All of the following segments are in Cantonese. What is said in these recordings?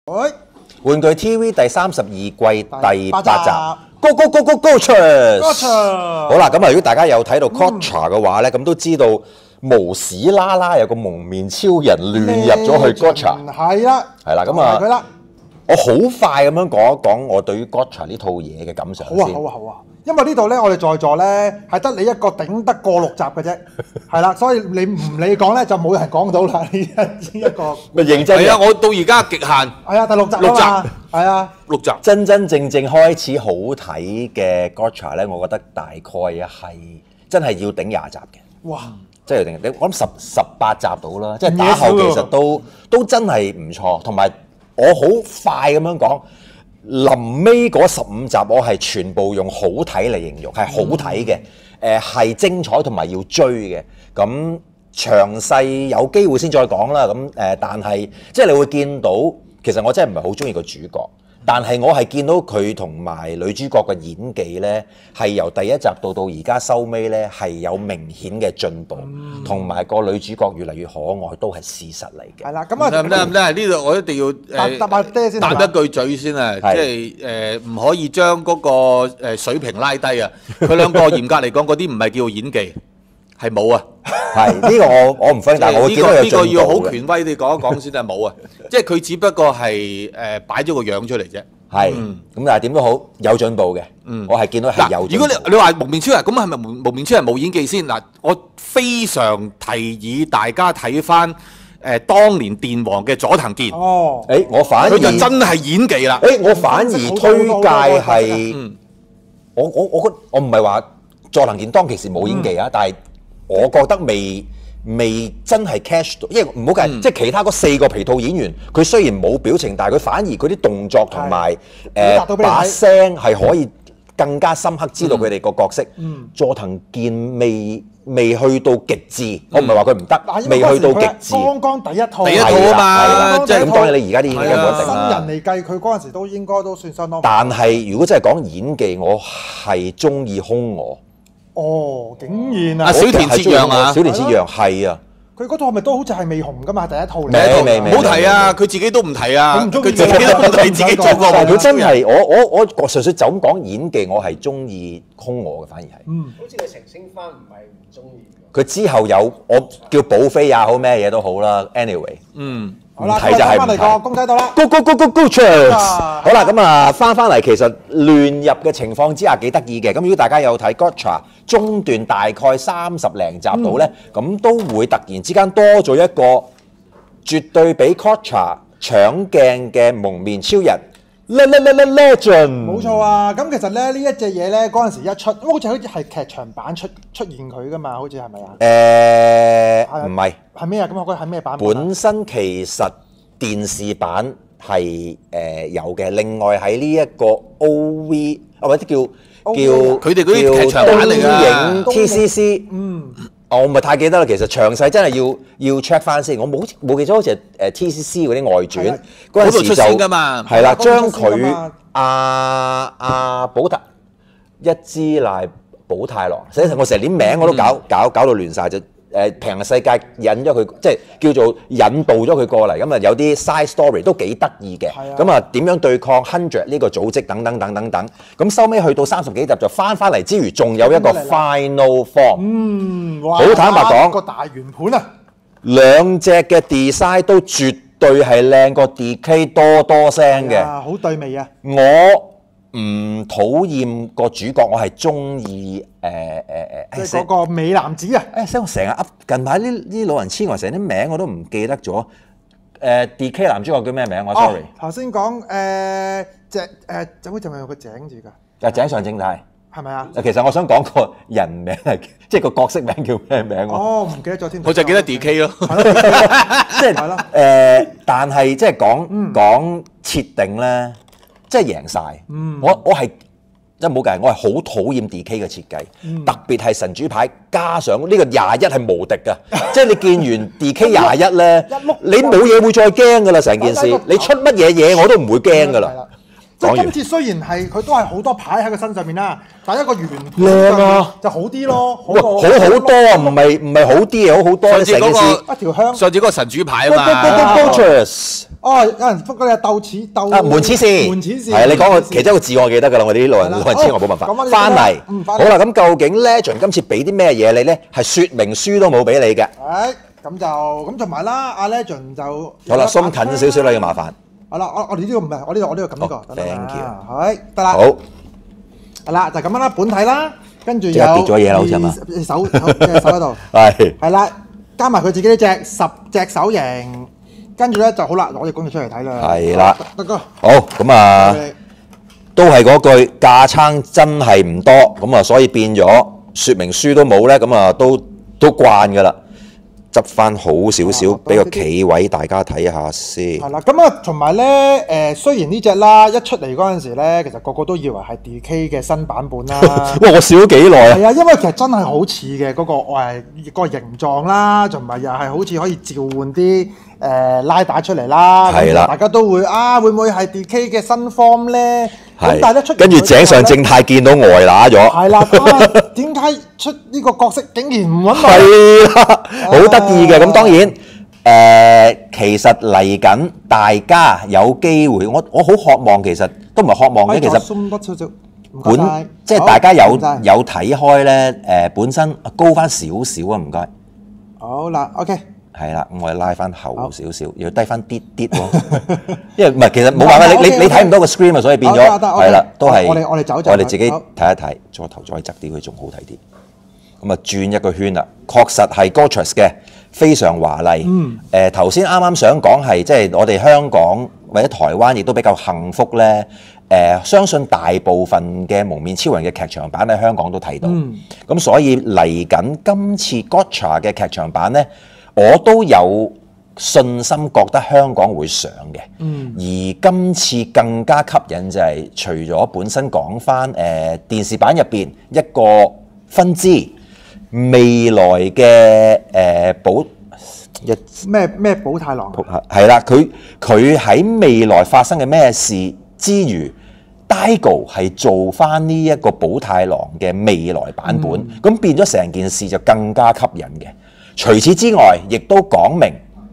喂， 玩具 TV 第32季第8集，Go Go Go Go Go Charles！ 好啦，咁啊，如果大家有睇到 Gotcha 嘅話咧，咁都知道無屎啦啦有個蒙面超人亂入咗去 Gotcha， 係啦， 係啦，咁啊，我好快咁樣講一講我對於 Gotcha 呢套嘢嘅感想先。 好啊，好啊。因為呢度咧，我哋在座咧係得你一個頂得過6集嘅啫，係啦，所以你唔理講咧就冇人講到啦。呢一個咪認真係啊！我到而家極限係啊，第6集 6集係啊 ，6集真真正正開始好睇嘅 Gotcha 咧，我覺得大概係真係要頂20集嘅。 哇！ 真係要頂，我諗18集到啦，即係打後其實都真係唔錯，同埋我好快咁樣講。臨尾嗰15集，我係全部用好睇嚟形容，係好睇嘅，係精彩同埋要追嘅。咁詳細有機會先再講啦。咁但係即係你會見到，其實我真係唔係好中意個主角，但係我係見到佢同埋女主角嘅演技呢，係由第一集到而家收尾呢，係有明顯嘅進步，同埋個女主角越嚟越可愛，都係事實嚟嘅。 係啦，咁啊唔得，呢度我一定要答一句嘴先啊！即係唔可以將嗰個水平拉低啊！佢兩個嚴格嚟講，嗰啲唔係叫演技，係冇啊！ 係呢個我唔分，但係我見到有進步嘅。 呢個要好權威地講一講先啊！冇啊！即係佢只不過係擺咗個樣出嚟啫。 係咁，但係點都好有進步嘅。我係見到係有進步。 如果你話蒙面超人咁係咪蒙面超人冇演技先嗱？我非常提議大家睇翻當年電王嘅佐藤健。 哦， 我反而佢就真係演技啦。 我反而推介係我唔係話佐藤健當其時冇演技啊，但係我覺得未真係 catch 到，因為唔好計，即係其他嗰4個皮套演員，佢雖然冇表情，但係佢反而佢啲動作同埋把聲係可以更加深刻知道佢哋個角色。佐藤健未去到極致，我唔係話佢唔得，未去到極致。 剛第一套啊嘛， 即係咁當然你而家啲演技冇得定啦。 新人嚟計，佢嗰陣時都應該都算相當。 但係如果真係講演技，我係中意兇我。 哦，竟然啊！ 小田切讓啊， 小田切讓係啊。 佢嗰套係咪都好似係未紅噶嘛？第一套嚟。 未唔好提啊！佢自己都唔提啊！佢自己都唔提自己做過。 但係佢真係我純粹就咁講演技，我係中意兇我嘅，反而係。 好似佢澄清翻唔係唔中意。 佢之後有我叫補飛也好咩嘢都好啦 ，anyway。 好啦， 唔睇就係唔睇。 翻嚟個公仔度啦。 Go Go Go Go Go Charles！ 好啦，咁啊翻嚟，其實亂入嘅情況之下幾得意嘅。咁如果大家有睇 Gotcha 中段大概30零集到咧，咁都會突然之間多咗一個絕對比 Gotcha 搶鏡嘅蒙面超人 Legend。冇錯啊！咁其實咧呢一隻嘢咧嗰陣時一出，好似係劇場版出現佢噶嘛，好似係咪啊？ 唔係。 係咩啊？咁我覺得係咩版？ 本身其實電視版係有嘅，另外喺呢一個 OV 或者叫佢哋嗰啲劇場版嚟㗎。 東映 TCC， 我唔係太記得啦。其實詳細真係要 check 翻先，我冇記錯好似係TCC 嗰啲外傳嗰陣時就係啦，將佢阿寶太一之瀨寶太郎，實際上我成日連名我都搞到亂晒就。平行世界引咗佢，即係叫做引導咗佢過嚟，咁啊有啲 side story 都幾得意嘅。咁啊點樣對抗 100呢個組織等等。咁收尾去到30幾集就翻嚟之餘，仲有一個 final form。好坦白講， 個大圓盤啊！ 兩隻嘅 design 都絕對係靚過 DK 多聲嘅。 好對味啊！ 我唔討厭個主角，我係中意即係嗰個美男子啊！ 所以我成日噏近排啲老人痴呆，成啲名我都唔記得咗。DK 男主角叫咩名？我 sorry。 頭先講就好似咪有個井字㗎。 井上正太係咪啊？ 其實我想講個人名係，即係個角色名叫咩名喎？ 唔記得咗添。 我就記得 DK 咯。 即係但係即係講設定咧。即係贏晒，我係即係冇計，我係好討厭 DK 嘅設計，特別係神主牌加上呢個21係無敵㗎，即係你見完 DK 21咧，你冇嘢會再驚㗎啦，成件事，你出乜嘢我都唔會驚㗎啦。 即係今次雖然係佢都係好多牌喺佢身上面啦，但係一個圓盤就好啲咯，好多啊，唔係好啲嘢，好多成件事一條香。 上次嗰個神主牌啊嘛。 哦，有人覆嗰啲鬥齒鬥啊門齒線， 門齒線係你講個其中一個字我記得㗎啦，我哋啲老人痴我冇辦法。翻嚟，好啦，咁究竟 Legend 今次俾啲咩嘢你咧？係説明書都冇俾你嘅。 咁就咁同埋啦，阿 Legend 就好啦，鬆近少少啦，要麻煩。 好啦，我哋呢個唔係，我呢個咁呢個。 Thank you。 係得啦。 好。 係啦，就咁樣啦，本體啦，跟住有跌咗嘢啦，好似係嘛？ 手喺度。係啦，加埋佢自己呢隻10隻手型。跟住咧就好啦，攞隻工具出嚟睇啦。 係啦， 得哥。 好咁啊，都係嗰句架撐真係唔多，咁啊所以變咗説明書都冇咧，咁啊都慣㗎啦。執翻好少少，俾個企位大家睇下先。 係啦，咁啊同埋咧雖然呢隻啦一出嚟嗰陣時咧，其實個個都以為係 DK 嘅新版本啦。 哇！我笑咗幾耐啊！ 係啊，因為其實真係好似嘅嗰個形狀啦，同埋又係好似可以召喚啲拉打出嚟啦。 係啦， 大家都會會唔會係 DK 嘅新 form 咧？咁但係咧出跟住井上正太見到呆乸咗。 係啦，點解出呢個角色竟然唔揾我？ 係啦，好得意嘅。咁當然其實嚟緊大家有機會，我好渴望，其實都唔係渴望嘅，其實鬆多少少。 即係大家有睇開咧本身高翻少少啊，唔該。 好啦 ，OK。係啦，咁我哋拉翻後少少，要低翻啲喎，因為唔係其實冇辦法，你睇唔到個 screen 啊，所以變咗係啦，都係我哋自己睇一睇，再頭再側啲，佢仲好睇啲。咁啊轉一個圈啦，確實係 gorgeous 嘅，非常華麗。頭先啱啱想講係即係我哋香港或者台灣亦都比較幸福咧。相信大部分嘅蒙面超人嘅劇場版喺香港都睇到。咁所以嚟緊今次 Gotcha 嘅劇場版咧。我都有信心覺得香港會上嘅，而今次更加吸引就係除咗本身講返電視版入邊一個分支未來嘅咩寶太郎係啦，佢喺未來發生嘅咩事之餘，Daigo 係做返呢一個寶太郎嘅未來版本，咁變咗成件事就更加吸引嘅。除此之外，亦都講明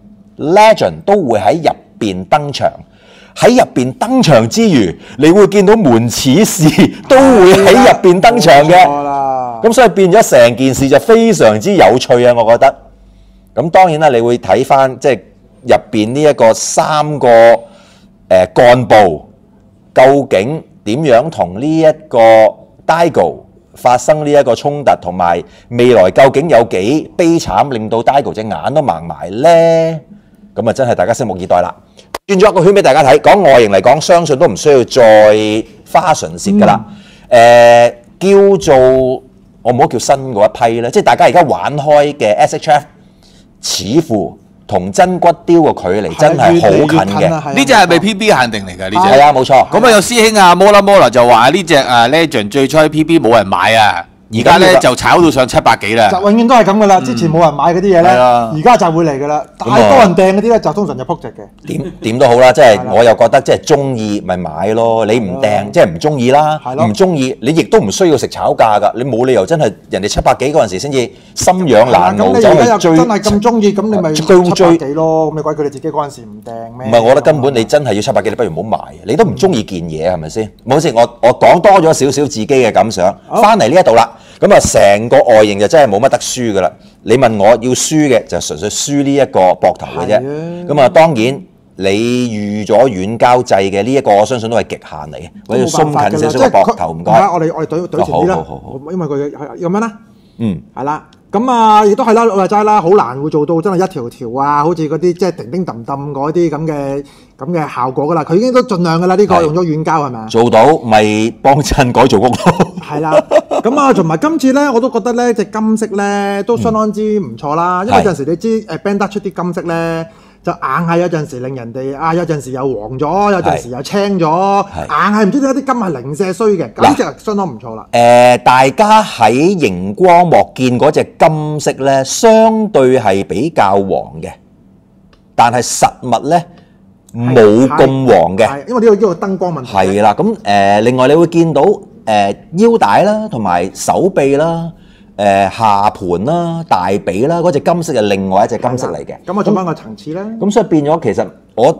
Legend 都會喺入邊登場。喺入邊登場之餘，你會見到門此事都會喺入邊登場嘅。咁所以變咗成件事就非常之有趣啊！我覺得。咁當然啦，你會睇翻即係入邊呢一個3個幹部，究竟點樣同呢一個 Daigo發生呢一個衝突，同埋未來究竟有幾悲慘，令到 Daigo 隻眼都盲埋呢？咁啊，真係大家拭目以待啦！轉咗一個圈俾大家睇，講外形嚟講，相信都唔需要再花唇舌噶啦。叫做我唔好叫新嗰一批咧，即係大家而家玩開嘅 SHF， 似乎同真骨雕個距離真係好近嘅。 呢隻係咪 PB 限定嚟㗎？呢隻係啊，冇錯。 咁啊，有師兄啊，Mola 就話呢隻Legend 最初喺 PB 冇人買啊。而家咧就炒到上700幾啦， 就永遠都係咁噶啦。之前冇人買嗰啲嘢咧，而家就會嚟噶啦。太多人訂嗰啲咧，就通常就撲直嘅。 點都好啦，即係我又覺得即係中意咪買咯。你唔訂即係唔中意啦，唔中意你亦都唔需要食炒價㗎。你冇理由真係人哋700幾嗰陣時先至心癢難熬走去追。 真係咁中意，咁你咪700幾咯。咁你鬼佢哋自己嗰陣時唔訂咩？ 唔係，我覺得根本你真係要700幾，你不如唔好買。你都唔中意件嘢係咪先？冇事，我講多咗少少自己嘅感想。翻嚟呢一度啦。咁啊，成個外形就真係冇乜得輸噶啦！你問我要輸嘅就純粹輸呢一個膊頭嘅啫。咁啊，當然你預咗軟膠製嘅呢一個，我相信都係極限嚟嘅。我要鬆近少少個膊頭，唔該。 我哋對前啲啦。好，因為佢係咁樣啦。係啦。咁啊，亦都係啦，我話齋啦，好難會做到真係一條條啊，好似嗰啲即係叮叮揼揼嗰啲咁嘅效果噶啦。佢已經都盡量噶啦，呢個用咗軟膠係咪啊？ 做到咪幫襯改造屋咯。 係啦，咁啊，同埋今次咧，我都覺得咧隻金色咧都相當之唔錯啦。因為有陣時你知Bandai出啲金色咧，就硬係有陣時令人哋有陣時又黃咗，有陣時又青咗，硬係唔知點解啲金係零舍衰嘅。咁隻相當唔錯啦。 大家喺熒光幕見嗰隻金色咧，相對係比較黃嘅，但係實物咧冇咁黃嘅， 因為呢個燈光問題。 係啦，咁另外你會見到腰帶啦，同埋手臂啦。下盤啦、大髀啦，嗰隻金色係另外一隻金色嚟嘅。 咁我做翻個層次啦。 咁所以變咗，其實我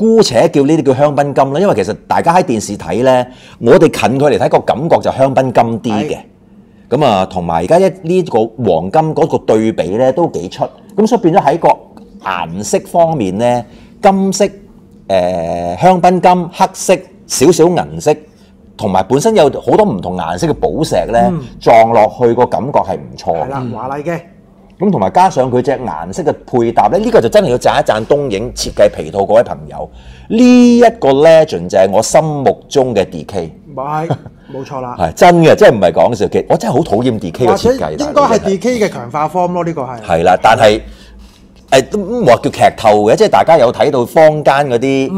姑且叫呢啲叫香檳金啦，因為其實大家喺電視睇咧，我哋近距離睇個感覺就香檳金啲嘅。咁啊，同埋而家呢個黃金嗰個對比咧都幾出，咁所以變咗喺個顏色方面咧，金色、香檳金、黑色、少少銀色，同埋本身有好多唔同顏色嘅寶石咧，撞落去個感覺係唔錯嘅。 係啦，華麗嘅。 咁同埋加上佢隻顏色嘅配搭咧，呢個就真係要讚一讚東映設計皮套嗰位朋友。呢一個 legend 就係我心目中嘅 DK。 係，冇錯啦。 係真嘅，真係唔係講笑嘅。我真係好討厭 DK 嘅設計。 應該係 DK 嘅強化 form 咯，呢個係。 係啦，但係都唔話叫劇透嘅，即係大家有睇到坊間嗰啲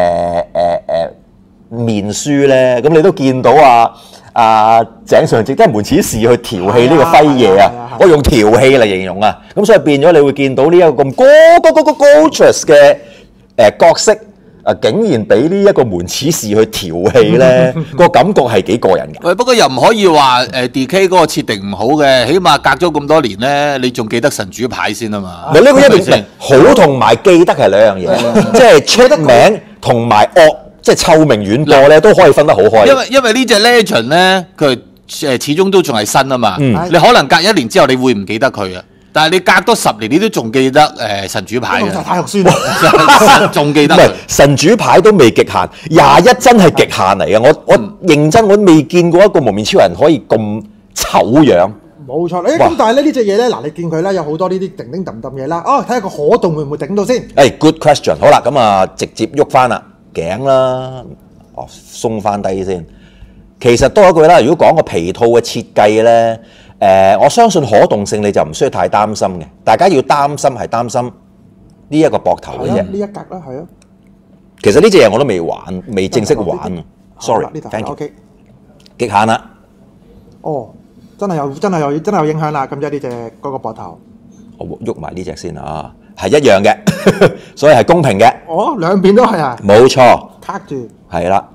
面書咧，咁你都見到井上直即係門此事去調戲呢個輝夜啊！我用調戲嚟形容啊，咁所以變咗你會見到呢一個咁gorgeous嘅角色竟然俾呢一個門此事去調戲咧，個感覺係幾過癮嘅。 喂，不過又唔可以話DK 嗰個設定唔好嘅，起碼隔咗咁多年咧，你仲記得神主牌先啊嘛？ 呢個一定好同埋記得係兩樣嘢，即係出名同埋惡。即係臭名遠播咧，都可以分得好開。 因為呢隻 legend 咧，佢始終都仲係新啊嘛。你可能隔1年之後，你會唔記得佢啊？但係你隔多10年，你都仲記得神主牌嘅。 太肉酸啦， 仲記得。 唔係神主牌都未極限，21真係極限嚟嘅。我認真，我未見過一個蒙面超人可以咁醜樣。 冇錯，咁但係咧呢隻嘢咧，嗱你見佢咧有好多呢啲叮叮揼揼嘢啦。睇下個可動會唔會頂到先 ？Good question。好啦，咁直接喐翻啦。頸啦，鬆翻低先。其實多一句啦，如果講個皮套嘅設計咧，我相信可動性你就唔需要太擔心嘅。大家要擔心係擔心呢一個膊頭嘅啫。 呢一格啦，係啊。 其實呢隻嘢我都未玩，未正式玩。Sorry，thank you。極限啦。 真係有影響啦。咁即係呢隻嗰個膊頭。 我喐埋呢隻先啊。係一樣嘅，所以係公平嘅。 兩邊都係啊。 冇錯。 卡住。 係啦。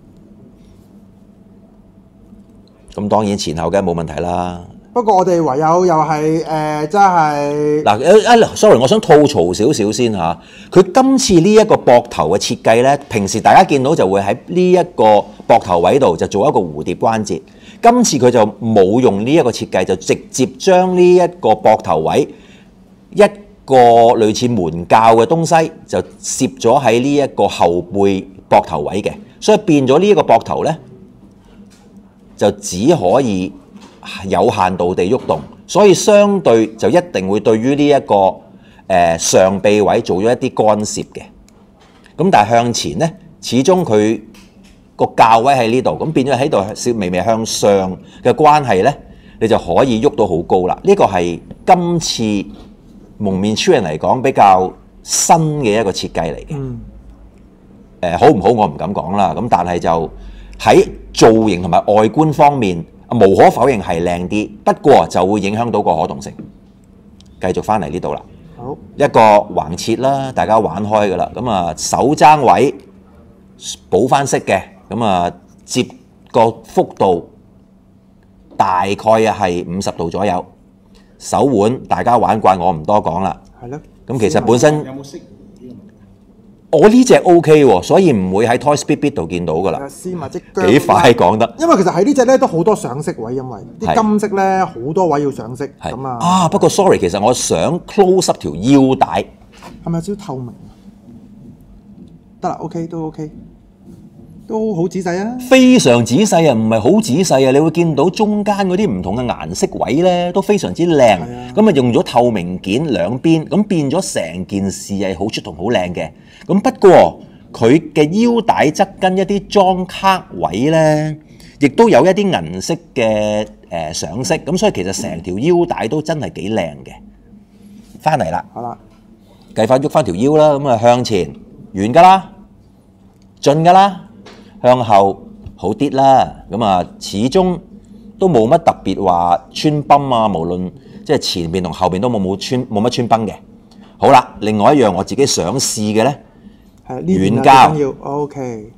咁當然前後嘅冇問題啦。 不過我哋唯有又係真係嗱，sorry， 我想吐槽少少先嚇。佢今次呢一個膊頭嘅設計咧，平時大家見到就會喺呢一個膊頭位度就做一個蝴蝶關節。今次佢就冇用呢一個設計，就直接將呢一個膊頭位一個類似門鉸嘅東西就攝咗喺呢一個後背膊頭位嘅，所以變咗呢一個膊頭咧就只可以有限度地喐動，所以相對就一定會對於呢一個上臂位做咗一啲干涉嘅。咁但係向前咧，始終佢個鉸位喺呢度，咁變咗喺度少微微向上嘅關係咧，你就可以喐到好高啦。呢個係今次蒙面超人嚟講比較新嘅一個設計嚟嘅。好唔好我唔敢講啦。咁但係就喺造型同埋外觀方面，無可否認係靚啲，不過就會影響到個可動性。繼續翻嚟呢度啦。 好， 一個橫切啦，大家玩開㗎啦。咁手踭位補翻色嘅，咁接個幅度大概係50度左右。手腕大家玩慣，我唔多講啦。 係咯。 咁其實本身有冇識我呢隻 OK 喎，所以唔會喺 Toy Speed Bit 度見到㗎啦。 絲襪即幾快講得。 因為其實喺呢隻咧都好多上色位，因為啲金色咧好多位要上色咁不過 sorry， 其實我想 close up 條腰帶。 係咪有少少透明？得啦 ，OK 都 OK。都好仔細啊！ 非常仔細啊，唔係好仔細啊！你會見到中間嗰啲唔同嘅顏色位咧，都非常之靚。咁用咗透明件兩邊，咁變咗成件事係好出同好靚嘅。咁不過佢嘅腰帶側跟一啲裝卡位咧，亦都有一啲銀色嘅上色。咁所以其實成條腰帶都真係幾靚嘅。翻嚟啦， 好啦， 計翻喐翻條腰啦，咁向前遠㗎啦，進㗎啦。向後好啲啦，咁始終都冇乜特別話穿崩啊，無論即係前面同後邊都冇乜穿崩嘅。好啦，另外一樣我自己想試嘅咧，軟膠。 OK。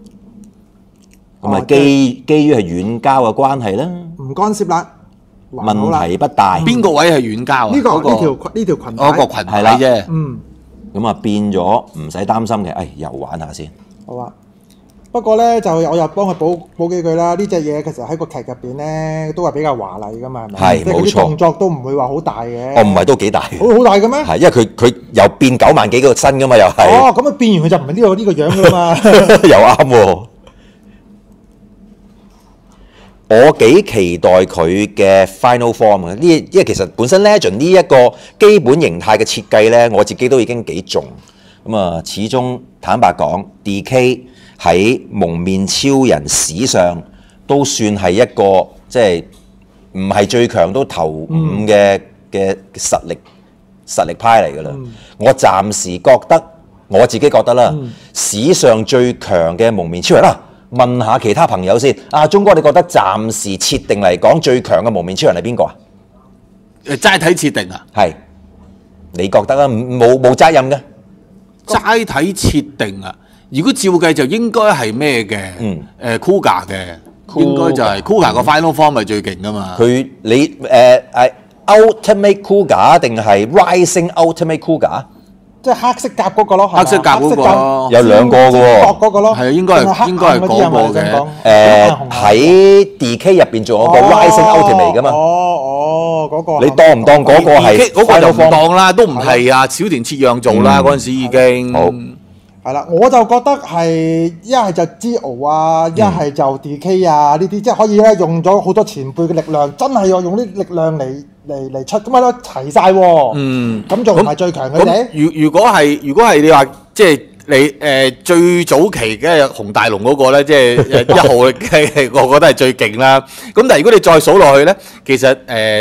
咁基於係軟膠嘅關係啦， 唔干涉啦， 問題不大。 邊個位係軟膠啊？ 呢條裙嗰個裙帶啫。 咁啊變咗唔使擔心嘅，又玩下先。 好啊。不過咧就我又幫佢補幾句啦。呢隻嘢其實喺個劇入邊咧都係比較華麗噶嘛，係咪？ 係即係嗰啲冇錯動作都唔會話好大嘅。 哦，唔係都幾大嘅。 好大嘅咩？ 係因為佢又變9萬幾個身噶嘛，又係。 哦，咁啊變完佢就唔係呢個樣噶嘛。 又啱喎。我幾期待佢嘅 final form 嘅，因為其實本身 Legend 呢一個基本形態嘅設計咧，我自己都已經幾重。咁啊，始終坦白講 ，DK 喺蒙面超人史上都算係一個即係唔係最強都頭5嘅實力派嚟㗎啦。我暫時覺得我自己覺得啦，史上最強嘅蒙面超人啦。問下其他朋友先，鐘哥，你覺得暫時設定嚟講最強嘅蒙面超人係邊個啊？ 齋睇設定啊？ 係，你覺得啊？冇責任嘅。 齋睇設定啊！如果照計就應該係咩嘅？Kuga 嘅，應該就係 Kuga 個 Final Form 係最勁噶嘛。 你Ultimate Kuga 定係 Rising Ultimate Kuga？ 即係黑色甲嗰個咯， 黑色甲嗰個有兩個嘅喎， 嗰個咯， 係應該係嗰個嘅。 喺 DK 入邊仲有個 Rising Ultimate 噶嘛？ 嗰個你當唔當嗰個係？ 嗰個就唔當啦，都唔係啊！小田切讓做啦，嗰陣時已經好係啦。我就覺得係一係就 Gio 啊，一係就 DK 啊呢啲，即係可以咧用咗好多前輩嘅力量，真係用啲力量嚟出咁啊，齊晒喎。咁仲唔係最強嘅啫？ 如果係你話即係你最早期嘅紅大龍嗰個咧，即係1號嘅，我覺得係最勁啦。咁但係如果你再數落去咧，其實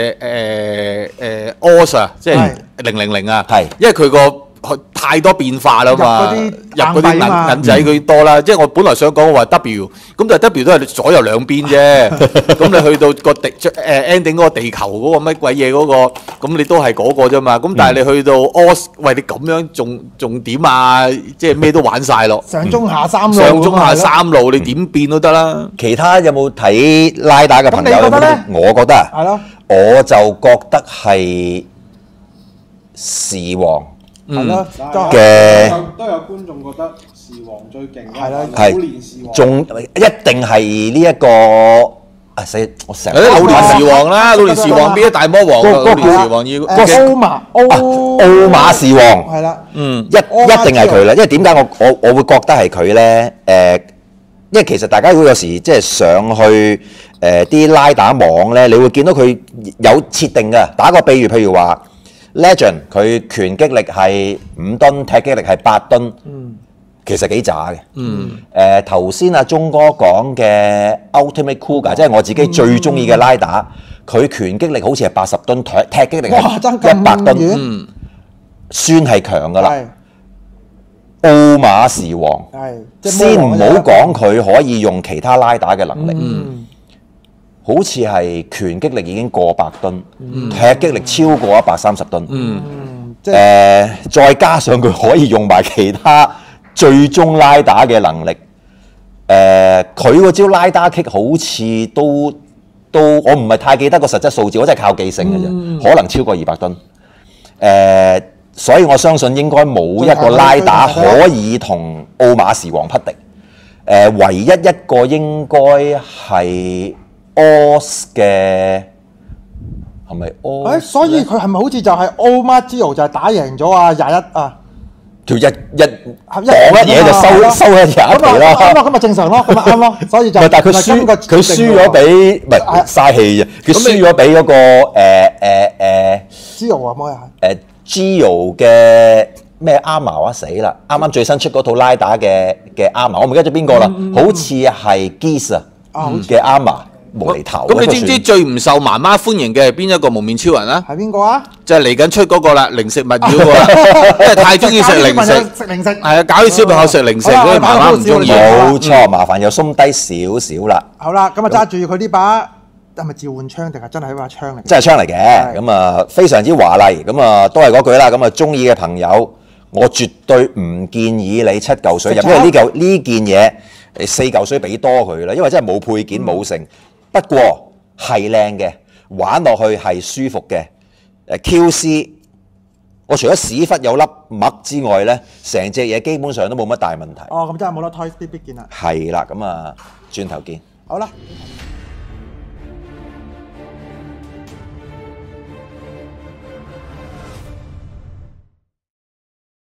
Osa 即係000啊， 係因為佢個太多變化啦嘛，入嗰啲銀仔佢多啦。即係我本來想講話 W， 咁但係 W 都係左右兩邊啫。咁你去到個ending 嗰個地球嗰個乜鬼嘢嗰個，咁你都係嗰個啫嘛。咁但係你去到 OS， 喂你咁樣仲點啊？即係咩都玩晒咯。 上中下三路， 上中下三路，你點變都得啦。 其他有冇睇拉打嘅朋友？ 咁你覺得咧？ 我覺得啊， 係咯， 我就覺得係時王。 係咯嘅都有觀眾覺得時王最勁， 係啦， 係老年時王， 仲一定係呢一個我成日老年時王啦，老年時王變咗大魔王，老年時王要奧馬時王係啦， 一定係佢啦。因為點解我會覺得係佢咧？因為其實大家如果有時即係上去啲拉打網咧，你會見到佢有設定嘅。打個比喻，譬如話。Legend 佢拳擊力係5噸，踢擊力係8噸，其實幾渣嘅。頭先阿鐘哥講嘅 Ultimate Kuga，即係我自己最中意嘅拉打，佢拳擊力好似係80噸，踢擊力係100噸，算係強噶啦。奧馬時王，先唔好講佢可以用其他拉打嘅能力。好似係拳擊力已經過100噸，踢擊力超過130噸。再加上佢可以用埋其他最終拉打嘅能力。佢嗰招拉打 kick 好似都我唔係太記得個實質數字，我真係靠記性嘅啫，可能超過200噸。所以我相信應該冇一個拉打可以同奧馬時王匹敵。唯一一個應該係。OS 嘅係咪 OS？ 所以佢係咪好似就係 Omagio 就係打贏咗啊21啊？ 條一講一嘢就收一廿皮咯。 咁咪正常咯，咁咪啱咯。所以就但係佢輸咗俾唔係嘥氣啫。佢輸咗俾嗰個 Gio 啊，冇啊。 Gio 嘅咩 Armor 啊，死啦！啱啱最新出嗰套拉打嘅 Armor，我唔記得咗邊個啦，好似係 Geese 嘅 Armor。無厘頭。 咁你知唔知最唔受媽媽歡迎嘅係邊一個蒙面超人啊？ 係邊個啊？ 就係嚟緊出嗰個啦，零食物妖嗰個啦，因為太中意食零食。係啊，搞啲小朋友食零食，所以媽媽唔中意。 冇錯，麻煩又鬆低少少啦。 好啦，咁啊揸住佢呢把係咪召喚槍定係真係一把槍嚟？ 真係槍嚟嘅，咁啊非常之華麗，咁啊都係嗰句啦。咁啊中意嘅朋友，我絕對唔建議你7嚿水入，因為呢件嘢你4嚿水俾多佢啦，因為真係冇配件冇成。不過係靚嘅，玩落去係舒服嘅。QC 我除咗屎忽有粒墨之外咧，成隻嘢基本上都冇乜大問題。 哦，咁真係冇得推，必見啦。 係啦，咁啊，轉頭見。 好啦。